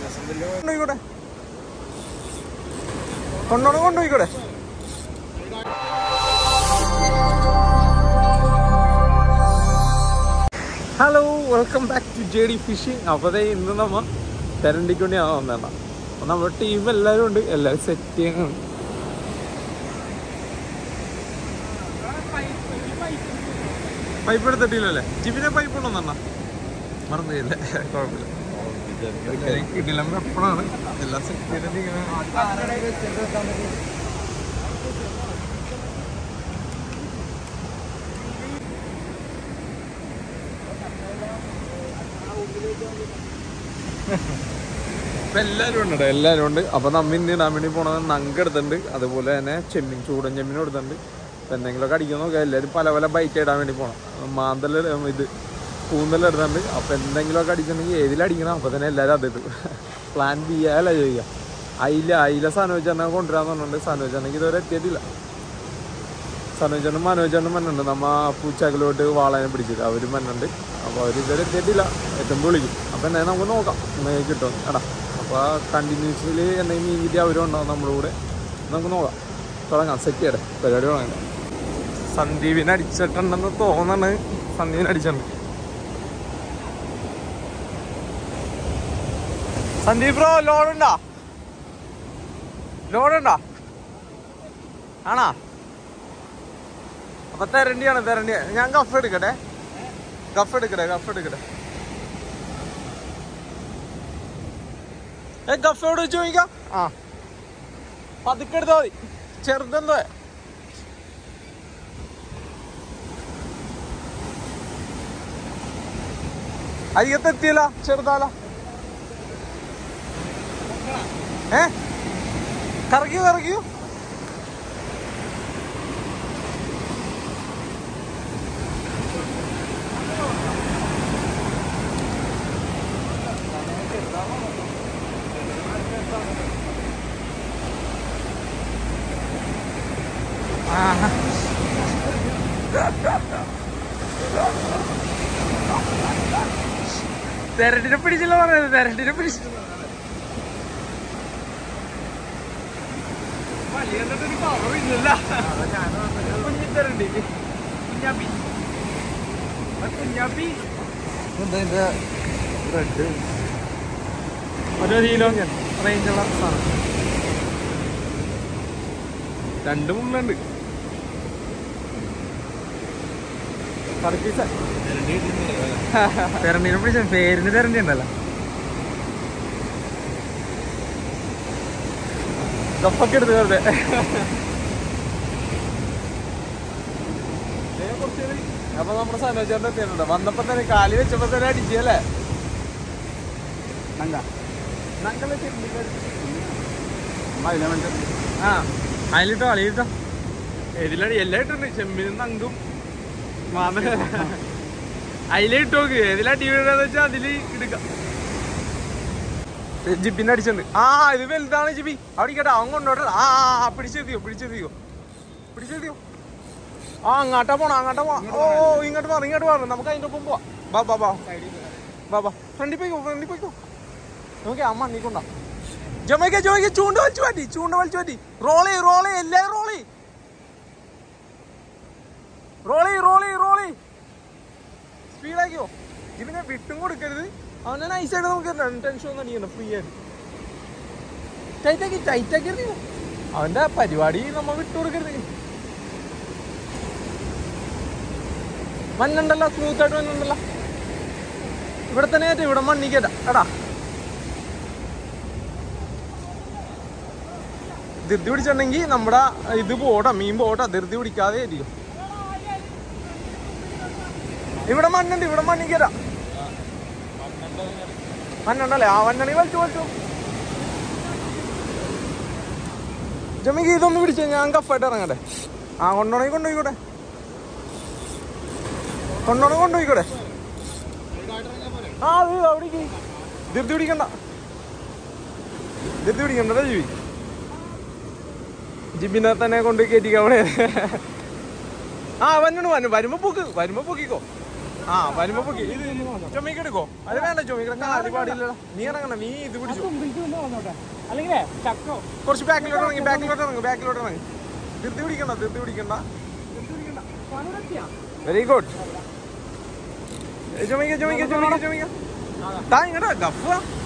കൊണ്ടുപോയിക്കൂടെ. Hello, welcome back to JD fishing. അപ്പോൾ ഇന്ന് നമ്മൾ തെരണ്ടിക്ക് വേണ്ടിയാണ് വന്നേണ്ട. അപ്പോൾ നമ്മുടെ ടീം എല്ലാവരും ഉണ്ട്, എല്ലാവരും സെറ്റ് ചെയ്യാൻ. പൈപ്പ് എടുത്തിട്ടില്ലല്ലേ? ജിബിനെ പൈപ്പ് ഉണ്ടോ എന്നാ മറന്നില്ലേ? കുഴപ്പമില്ല, കിട്ടില്ല. എപ്പോഴാണ് എല്ലാം സെറ്റ് ചെയ്തിട്ട് ഇങ്ങനെ ഇപ്പം എല്ലാവരും ഉണ്ട്, എല്ലാവരും ഉണ്ട്. അപ്പോൾ നമ്മ ഇന്ന് ഇടാൻ വേണ്ടി പോണത് നങ്ക എടുത്തിട്ടുണ്ട്, അതുപോലെ തന്നെ ചെമ്മീൻ, ചൂടൻ ചെമ്മീനും എടുത്തിട്ടുണ്ട്. അപ്പം എന്തെങ്കിലുമൊക്കെ അടിക്കാൻ നോക്കുക. എല്ലാവരും പല പല ബൈറ്റ് ഇടാൻ വേണ്ടി പോകണം. ഇത് കൂന്തലെല്ലാം എടുത്തിട്ടുണ്ട്. അപ്പോൾ എന്തെങ്കിലുമൊക്കെ അടിച്ചിട്ടുണ്ടെങ്കിൽ ഏതിലടിക്കണം അപ്പോൾ തന്നെ എല്ലാവരും അതിട്ട് പ്ലാൻ ബി അല്ല ചെയ്യുക. അയില സനോജനെ കൊണ്ടുവരാന്ന് പറഞ്ഞിട്ടുണ്ട്. സനോജാണെങ്കിൽ ഇതുവരെ എത്തിയിട്ടില്ല. സനോജനും മനോജനും മണ്ണുണ്ട്. നമ്മ പൂച്ചാക്കലോട്ട് വാളനെ പിടിച്ചിട്ട് അവരും മണ്ണുണ്ട്. അപ്പോൾ അവർ ഇതുവരെ എത്തിയിട്ടില്ല. എത്തുമ്പോൾ വിളിക്കും. അപ്പോൾ എന്തായാലും നമുക്ക് നോക്കാം കിട്ടും എടാ. അപ്പോൾ കണ്ടിന്യൂസ്ലി എന്തെങ്കിലും മീൻ കിട്ടി അവരും ഉണ്ടാവും നമ്മുടെ കൂടെ. നമുക്ക് നോക്കാം, തുടങ്ങാം, സെറ്റ് ചെയ്യട്ടെ, പരിപാടി തുടങ്ങാം. സന്ദീപിനെ അടിച്ചിട്ടുണ്ടെന്ന് തോന്നണ്. സന്ദീപിനെ അടിച്ചിട്ടുണ്ട്. സന്ദീപ് ബ്രോ, ലോഡുണ്ടോ? ആണോ? അപ്പൊ തെരണ്ടിയാണ്. ഞാൻ ഗഫ് എടുക്കട്ടെ. ഗഫോട് വെച്ച് ചോദിക്കാം. ആ, പതുക്കെ എടുത്താൽ മതി. ചെറുതെന്തോ അരികത്തെത്തിയല്ല, ചെറുതാല. കറക്കിയോ. തെരണ്ടിനെ പിടിച്ചില്ല പറഞ്ഞത്. തെരണ്ടിനെ പിടിച്ചു. കുഞ്ഞിത്തരണ്ടി, കുഞ്ഞാപ്പി റെഡ് ഒരു കിലോ റേഞ്ചുള്ള സാധനം. 2 മുള്ളുണ്ട്. തെരണ്ടീനെ പിടിച്ച പേരിന് തെരണ്ടി ഉണ്ടല്ലോ. കപ്പൊക്കെ എടുത്ത് വെറുതെ. അപ്പൊ നമ്മുടെ സനോജേട്ടൻ എത്തിയിട്ടുണ്ട്. വന്നപ്പോ തന്നെ കാലി വെച്ചപ്പോ തന്നെ അടിച്ചല്ലേ. ആ, അതിലിട്ടോ ഏതിലടി എല്ലാം ഇട്ടുണ്ട്. ചെമ്മീനും നങ്കും അതിലിട്ടോക്ക്. ഏതിലാ ടി വി വെച്ചാൽ അതില് എടുക്കാം. ജിബിനെ അടിച്ചിട്ടുണ്ട്. ആ, ഇത് വലുതാണ് ജിബി. അവിടെ കേട്ടോ, അവൻ കൊണ്ടോട്ടെ. ആ, പിടിച്ചെത്തിയോ. ആ, അങ്ങാട്ടാ പോണം. ഓ, ഇങ്ങോട്ട് മാറും. നമുക്ക് അതിൻ്റെ ഒപ്പം പോവാം. ബാ ഫ്രണ്ടിൽ പോയിക്കോ. നോക്കി അമ്മ നീക്കൊണ്ടാ. ജമയ്ക്ക ചൂണ്ട വലിച്ചു മാറ്റി. റോളി എല്ലാരും റോളി സ്പീഡാക്കിയോ. ഇതിനെ വിട്ടും കൊടുക്കരുത്. അവനെ നൈസായിട്ട് നമുക്ക് ടെൻഷൻ ഒന്നും അടിക്കണ്ട. ഫ്രീ ആയിട്ട് ടൈറ്റാക്കി അവന്റെ പരിപാടി നമ്മ വിട്ടുകൊടുക്കരുത്. മണ്ണുണ്ടല്ലോ, സ്മൂത്ത് ആയിട്ട് മണ്ണുണ്ടല്ലോ. ഇവിടെ തന്നെ ആയിട്ട് ഇവിടെ മണ്ണിക്കേട്ടാ. എടാ, ധൃതി പിടിച്ചിട്ടുണ്ടെങ്കിൽ നമ്മുടെ ഇത് മീൻ പോട്ടാ. ധൃതി പിടിക്കാതെ ആയിരിക്കും. ഇവിടെ മണ്ണിക്കേട്ടാ. മണ്ണുണ്ടല്ലേ? ആ, മണ്ണാണെങ്കിൽ വലിച്ചു. ജമിക്ക് ഇതൊന്ന് പിടിച്ച ഞാൻ കഫായിട്ട് ഇറങ്ങട്ടെ. ആ, കൊണ്ടുപോയിക്കൂടെ. ആ, അത് അവിടേക്ക് ധൃതി പിടിക്കണ്ട ജിബിനെ തന്നെ കൊണ്ട് കയറ്റിക്ക അവിടെ. ആ, വരുമ്പോ പൊക്കിക്കോ. ആ വരുമ്പോ പൊക്കി. ഇത് ചുമക്ക് എടുക്കോ? അത് വേണ്ട, ചുമക്കിടെ കാല് പാടില്ല. നീ ഇറങ്ങണ, നീ ഇത് പിടിച്ചു. കുറച്ച് ബാക്കിലോട്ട് ഇറങ്ങി, ബാക്കിലോട്ട് ഇറങ്ങി. ധൃതി പിടിക്കണ്ട. Very good. ചുമക്ക താ ഇങ്ങോട്ട് ഗഫ.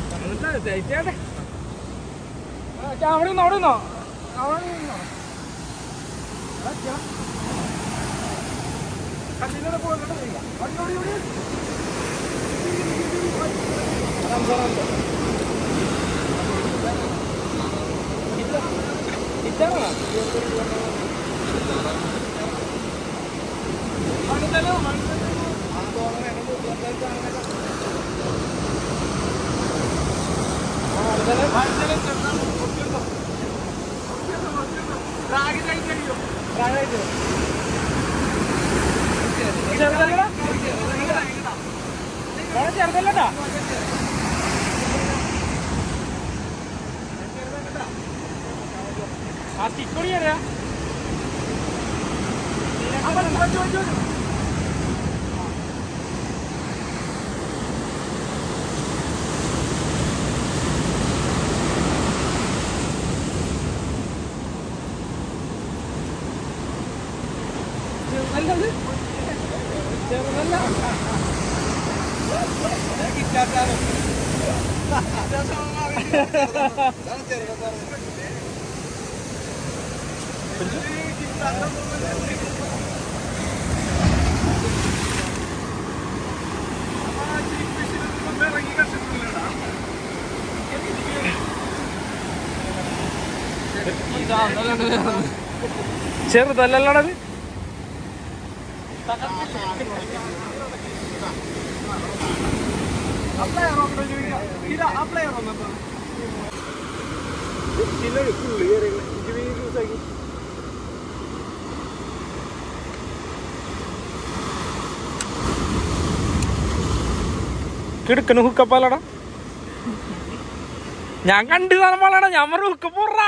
ചെറുതല്ലട്ടാ. ആ തിക്കൊടി അറിയാ. ചെറുതല്ലല്ലടത്. കിടക്കണ ഹുക്കപ്പാലടാ. ഞാൻ കണ്ടു തലപ്പാലാടാ. ഞാൻ പറഞ്ഞ ഹുക്കപ്പോറാ.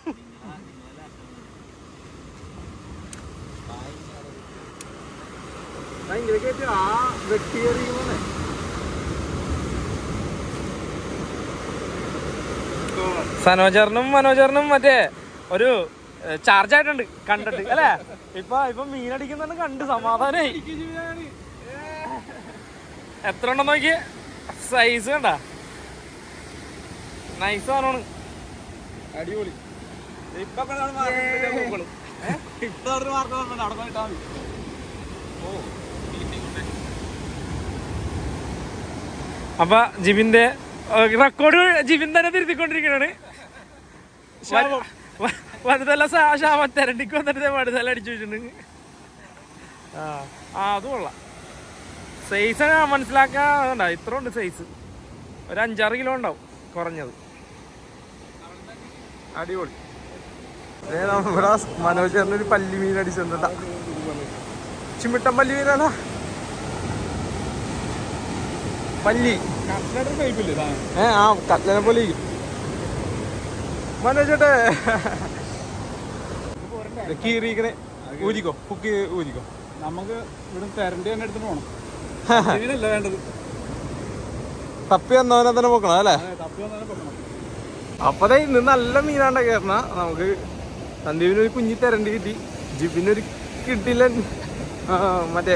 മനോജറിനും മറ്റേ ഒരു ചാർജ് ആയിട്ടുണ്ട് കണ്ടിട്ട് അല്ലേ? ഇപ്പൊ മീനടിക്കുന്ന കണ്ട് സമാധാനായി. എത്ര ഉണ്ടെന്ന് നോക്കിയേ. സൈസ് കണ്ട, നൈസ് സാധനമാണ്. അടിപൊളി. അപ്പൊ ജിബിന്റെ റെക്കോർഡ് ജിബിൻ തന്നെ തിരുത്തിക്കൊണ്ടിരിക്കണാണ്. വലുതല്ല ശാമ തെരണ്ടിക്ക് വന്നിട്ട് വലുതല്ല അടിച്ചു വെച്ചിട്ടുണ്ട്. അത് കൊള്ളാം. സൈസ് മനസ്സിലാക്കാണ്ട. ഇത്ര ഉണ്ട് സൈസ്. ഒരു 5-6 കിലോ ഉണ്ടാവും കുറഞ്ഞത്. അടിപൊളി. ഇവിടെ മനോജ് ചേർന്നൊരു പല്ലി മീൻ അടിച്ചിട്ടുണ്ടാ. ചിമ്മിട്ടൻ പല്ലി മീനാണ്. പല്ലി ആ കട്ട്ലനെ പോലെ മനോജേട്ടെ. കീറിക്കണേ. ഊരിക്കോ, കുക്ക് ഊരിക്കോ. നമുക്ക് ഇവിടെ തെരണ്ടി തന്നെ എടുത്തിട്ട് പോകണം. വേണ്ടത് തപ്പി വന്നവനെ തന്നെ പോക്കണം അല്ലേ? അപ്പതേ ഇന്ന് നല്ല മീനാണ്ട കയറണ. നമുക്ക് സന്ദീപിനൊരു കുഞ്ഞി തെരണ്ടി കിട്ടി. ജിബിനൊരു കിട്ടില്ല. മറ്റേ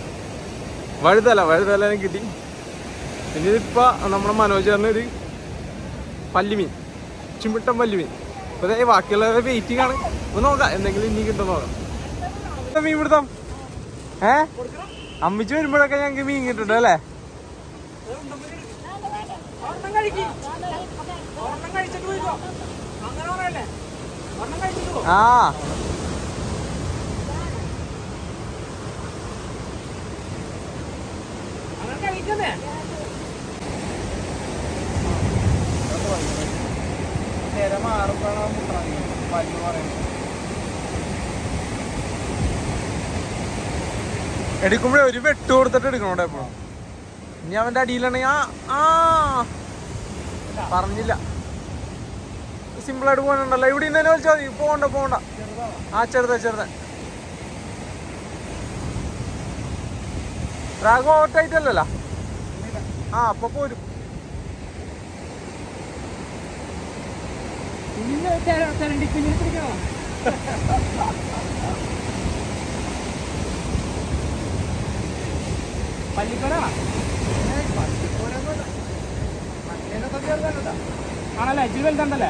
വഴുതലനെ കിട്ടി. പിന്നെ ഇതിപ്പോ നമ്മുടെ മനോജറിനൊരു പല്ലിമീൻ, ചിമ്മിട്ടൻ പല്ലിമീൻ. അപ്പൊ ബാക്കിയുള്ളവരെ വെയിറ്റിംഗ് ആണ്. ഒന്ന് നോക്കാം എന്തെങ്കിലും ഇനി കിട്ടും നോക്കാം. മീൻ പിടുത്തം അമ്മിച്ച് വരുമ്പോഴൊക്കെ ഞങ്ങക്ക് മീൻ കിട്ടും അല്ലേ? ആ എടുക്കുമ്പോഴേ ഒരു വെട്ട് കൊടുത്തിട്ട് എടുക്കണോടെ എപ്പോഴും. ഇനി അവന്റെ അടിയിലാണെങ്കിൽ പറഞ്ഞില്ല. സിമ്പിളായിട്ട് പോകണുണ്ടല്ലോ. ഇവിടെ ഇന്നെ വിളിച്ചാൽ മതി. പോകണ്ട. ചെറുത ഡ്രാഗൺ ഓവർടൈറ്റ് അല്ലല്ലോ. ആ അപ്പൊ പോരും. ആണല്ലേ ഇച്ചിരി വലുതണ്ടല്ലേ?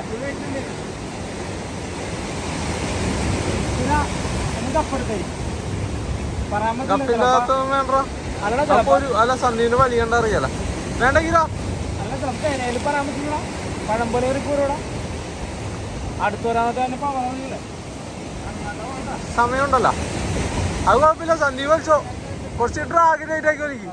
അല്ല സന്ദീപിന്റെ വലി കണ്ട അറിയാല വേണ്ടെങ്കിലോ പറയാൻ പറ്റില്ല. പഴം പോലെ ഒരു കൂറോടാ അടുത്ത് വരാതെ തന്നെ പോകാനില്ല. സമയമുണ്ടല്ലോ, അത് കുഴപ്പമില്ല. സന്ദീപ് വലിച്ചോ, കുറച്ച് ഡ്രാഗനായിട്ട് ആക്കി വലിക്കും.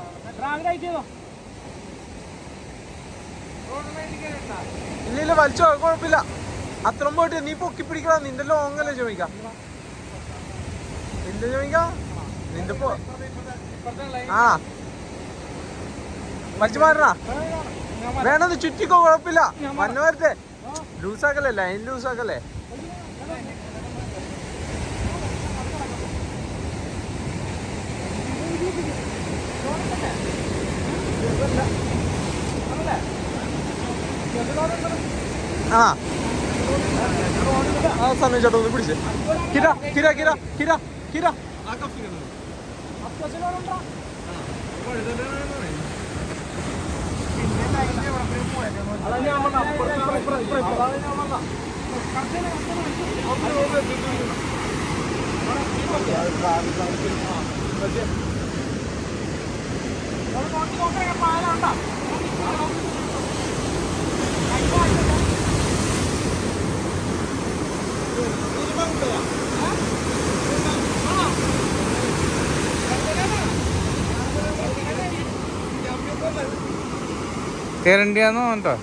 ഇല്ല വലിച്ചോ, കുഴപ്പമില്ല. അത്രയും പോയിട്ട് നീ പൊക്കി പിടിക്കണ. നിന്റെ ലോങ്ങല്ലേ ചോദിക്കാം. നിന്റെ ചോദിക്കാം നിന്റെ ആ വലിച്ചു മാറണ വേണമെന്ന് ചുറ്റിക്കോ, കുഴപ്പമില്ല. മഞ്ഞ വരട്ടെ. ലൂസാക്കല്ലേ, ലൈൻ ലൂസാക്കല്ലേ. ആ സമയം ചേട്ടാ ഒന്ന് പിടിച്ചേ. കിര കിര കിര കിര കിര കേരണ്ടിയാന്ന് തോന്നട്ടോ.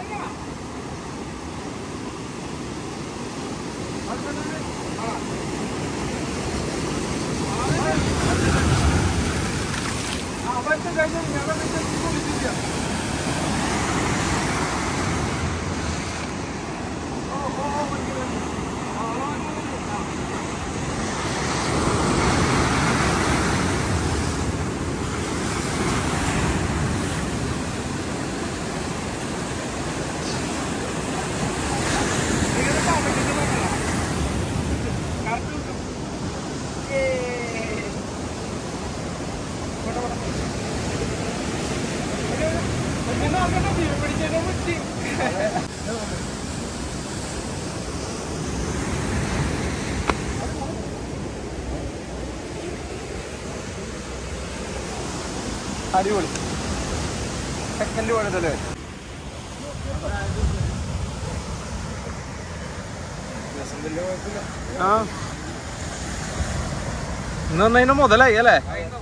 അടിപൊളി. സെക്കൻഡ് പണിതല്ലേ. ആ ഇന്ന് വന്നതിന് മുതലായി അല്ലേ?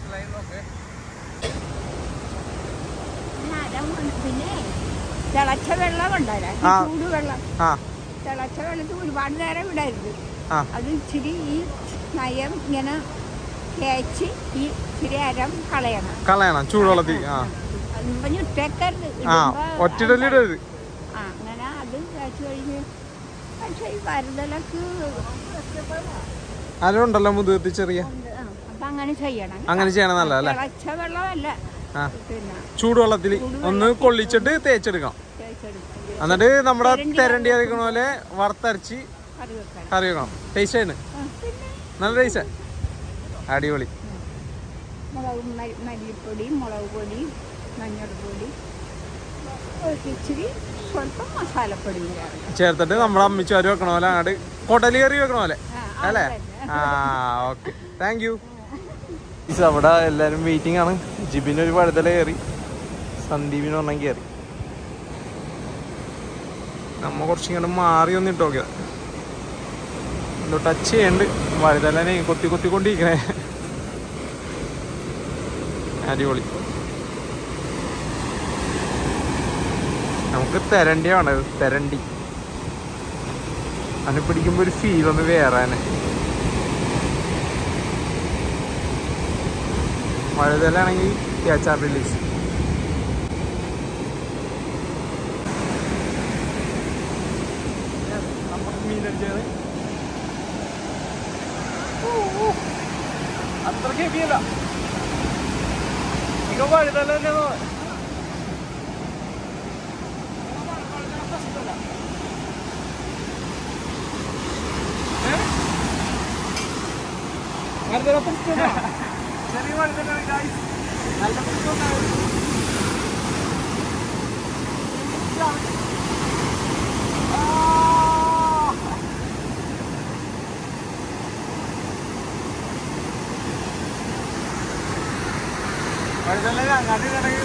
പിന്നെ തിളച്ച വെള്ളം ഉണ്ടായില്ല, ചൂടുവെള്ളം. തിളച്ച വെള്ളത്തിൽ ഒരുപാട് നേരം വിടരുത്. അത് ഇച്ചിരി ഈ നയം ഇങ്ങനെ തേച്ച് ഈ ഇച്ചിരി അരം കളയണം ചൂടുവെള്ളത്തിൽ. ഇട്ടേക്കരുത്, ഒറ്റയിടലിടരുത്. അങ്ങനെ അത് തേച്ച് കഴിഞ്ഞ്. പക്ഷെ ഈ കരുതലൊക്കെ അരണ്ടല്ലോ മുതുകത്തി ചെറിയ. അപ്പൊ അങ്ങനെ ചെയ്യണം. അങ്ങനെ ചെയ്യണം നല്ലതല്ലേ? തിളച്ച വെള്ളമല്ല, പിന്നെ ചൂടുവെള്ളത്തിൽ ഒന്ന് കൊള്ളിച്ചിട്ട് തേച്ചെടുക്കാം. എന്നിട്ട് നമ്മുടെ തെരണ്ടി അരക്കണ പോലെ വറുത്തരച്ച് കറി വെക്കണം. ടേസ്റ്റ് ആണ്, നല്ല ടേസ്റ്റ്. അടിപൊളി. മല്ലിപ്പൊടി, മുളക് പൊടി, മഞ്ഞൾപ്പൊടി, ഇച്ചിരി സ്വല്പം മസാലപ്പൊടി ചേർത്തിട്ട് നമ്മുടെ അമ്മിച്ചാര് വെക്കണ പോലെ അങ്ങോട്ട് കൊടലി കറി വെക്കണ പോലെ അല്ലേ? ആ ഓക്കെ, താങ്ക് യു. അവിടെ എല്ലാരും വെയിറ്റിംഗ് ആണ്. ജിബിന് ഒരു വഴുതല കയറി, സന്ദീപിന് ഒരെണ്ണം കയറി. നമ്മ കുറച്ചിങ്ങോട്ട് മാറി ഒന്ന് ഇട്ടോക്കിയ എന്തോ ടച്ച് ചെയ്യണ്ട്. വഴുതലനെ കൊത്തിക്കൊണ്ടിരിക്കണേ. അടിപൊളി. നമുക്ക് തെരണ്ടി വേണത്, തെരണ്ടി. അതിനെ പിടിക്കുമ്പോ ഒരു ഫീൽ ഒന്ന് വേറെ തന്നെ. വഴുതലാണെങ്കിൽ ക്യാച്ച് ആർ റിലീസ്. നമുക്ക് മീനടിച്ചത് അത്ര ഹെവിയല്ല. അധികം വഴുതല്ല തന്നെ ചെറിയ വഴുതലാണ് ഗായ്സ്. നല്ല പ്രശ്നമുണ്ടായിരുന്നു. വഴുതല്ല അങ്ങാട്ട് കിടക്കുന്നു.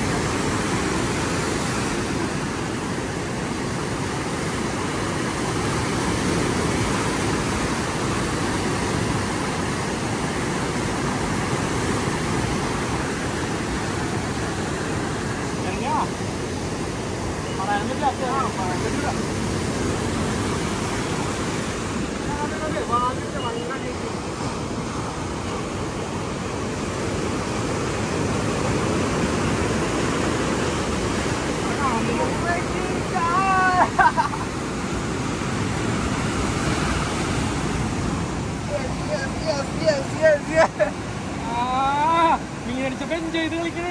മീനടിച്ചപ്പോ എൻജോയ് ചെയ്ത് കളിക്കണേ.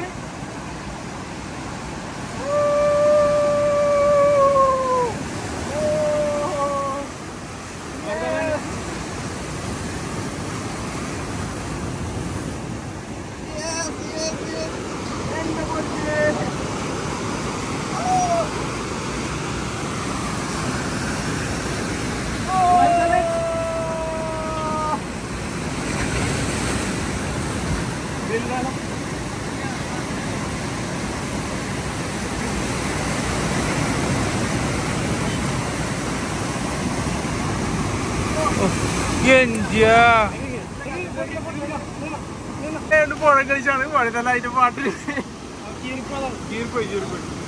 പുഴ കളിച്ചാണ് വഴുതലായിട്ട് പാട്ടിൽ കീറിപ്പോയി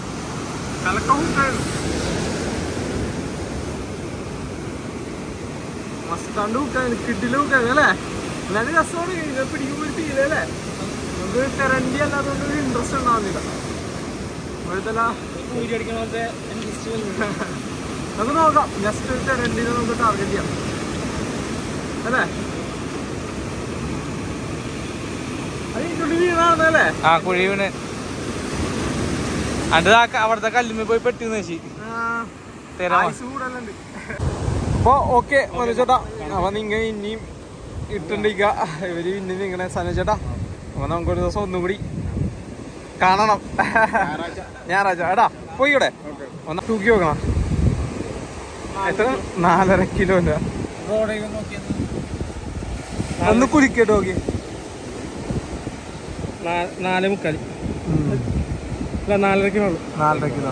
മസ്താണ്ട് ഹുക്കാണ് കിഡില് ഹുക്കാണ് അല്ലേ. എന്നാലും രസമാണ് ഇതിനെ പിടിക്കുമ്പോൾ ഒരു ഫീലല്ലേ. നമുക്ക് കറണ്ടി അല്ലാത്തതുകൊണ്ട് ഒരു ഇൻട്രസ്റ്റ് ഉണ്ടാവുന്നില്ല. വഴുതല നമുക്ക് നോക്കാം. ജസ്റ്റ് ഒരു കറണ്ടിനെ നമുക്ക് ടാർഗറ്റ് ചെയ്യാം അല്ലേ. വീണാണല്ലേ. ആ കുഴി വീണ് അത് അവിടുത്തെ കല്ലുമ്മ പോയി പെട്ടെന്ന് വെച്ച് അപ്പൊ ഓക്കെ മനോജേട്ടാ. അപ്പൊ നിങ്ങ ഇനിയും ഇട്ടുണ്ടിരിക്ക. ഇവര് ഇനി നിങ്ങനെ സനോജേട്ടാ. അപ്പൊ നമുക്കൊരു ദിവസം ഒന്നും കൂടി കാണണം. ഞായറാഴ്ച എടാ പോയിക്കൂടെ തൂക്കി നോക്കണം. എത്ര 4.5 കിലോന്റെ ഒന്ന് കുലിക്കട്ടോ. നോക്കി 4.25 അല്ല 4.5 കിലോ 4.5 കിലോ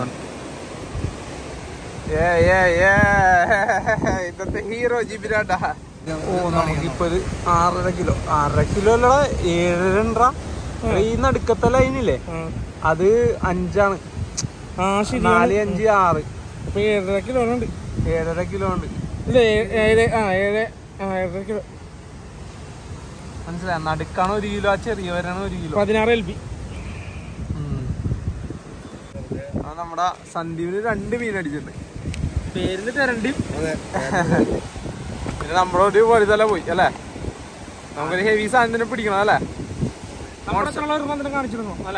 ഇന്നത്തെ ഹീറോ ജിബിരാട്ടാ. ഓ നമുക്കിപ്പോ ഒരു 6.5 കിലോ 6.5 കിലോ അല്ലടാ 7.5. ഈ നടുക്കത്തെ ലൈനില്ലേ അത് 5ആണ്. 4, 5, 6 അപ്പൊ 7.5 കിലോ ഉണ്ട്. 7.5 കിലോ ഉണ്ട്. ഇല്ല 7.5 കിലോ മനസ്സിലായി. നടുക്കാണ് 1 കിലോ. ആ ചെറിയവരാണ് 1 കിലോ. 16 LB. നമ്മുടെ സന്ദീപിന് 2 മീൻ അടിച്ചിട്ടുണ്ട്. പേരില് തരണ്ടിയും പിന്നെ നമ്മളൊരു വലുതല പോയി അല്ലേ. നമുക്കൊരു ഹെവി സാധനത്തിന് പിടിക്കണം അല്ലേ. കാണിച്ചിരുന്നു അല്ലേ.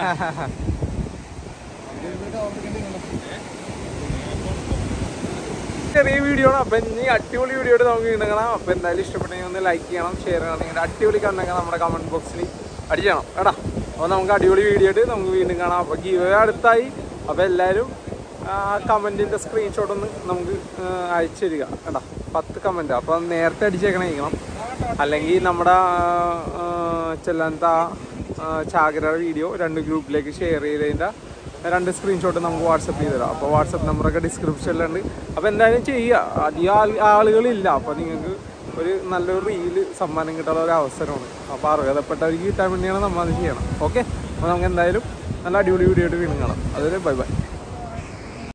ചെറിയ വീഡിയോ ആണ്. അപ്പൊ ഇനി അടിപൊളി വീഡിയോ ആയിട്ട് നമുക്ക് വീണ്ടും കാണാം. അപ്പൊ എന്തായാലും ഇഷ്ടപ്പെട്ടെങ്കിൽ ഒന്ന് ലൈക്ക് ചെയ്യണം, ഷെയർ ചെയ്യണം. നിങ്ങളുടെ അടിപൊളി കണ്ടെങ്കിൽ നമ്മുടെ കമന്റ് ബോക്സിൽ അടിക്കണം കേട്ടാ. അപ്പൊ നമുക്ക് അടിപൊളി വീഡിയോ ആയിട്ട് നമുക്ക് വീണ്ടും കാണാം. അപ്പൊ ഗീവ് അടുത്തായി. അപ്പൊ എല്ലാവരും കമന്റിന്റെ സ്ക്രീൻഷോട്ട് ഒന്ന് നമുക്ക് അയച്ചു തരിക കേട്ടാ. 10 കമന്റ്. അപ്പൊ നേരത്തെ അടിച്ചേക്കണം. അല്ലെങ്കിൽ നമ്മുടെ ചെല്ലാത്ത ചാകര വീഡിയോ 2 ഗ്രൂപ്പിലേക്ക് ഷെയർ ചെയ്തതിൻ്റെ 2 സ്ക്രീൻഷോട്ട് നമുക്ക് വാട്സപ്പ് ചെയ്ത് തരാം. അപ്പോൾ വാട്സപ്പ് നമ്പറൊക്കെ ഡിസ്ക്രിപ്ഷനിലുണ്ട്. അപ്പോൾ എന്തായാലും ചെയ്യുക. അധികം ആളുകളില്ല. അപ്പോൾ നിങ്ങൾക്ക് ഒരു നല്ലൊരു റീല് സമ്മാനം കിട്ടാനുള്ള ഒരു അവസരമാണ്. അപ്പോൾ അർഹതപ്പെട്ടവർക്ക് കിട്ടാൻ വേണ്ടിയാണ് നമ്മൾ അത് ചെയ്യണം. ഓക്കെ. അപ്പോൾ നമുക്ക് എന്തായാലും നല്ല അടിപൊളി വീഡിയോ ആയിട്ട് വീണ്ടും കാണാം. അതൊരു ബൈ ബൈ.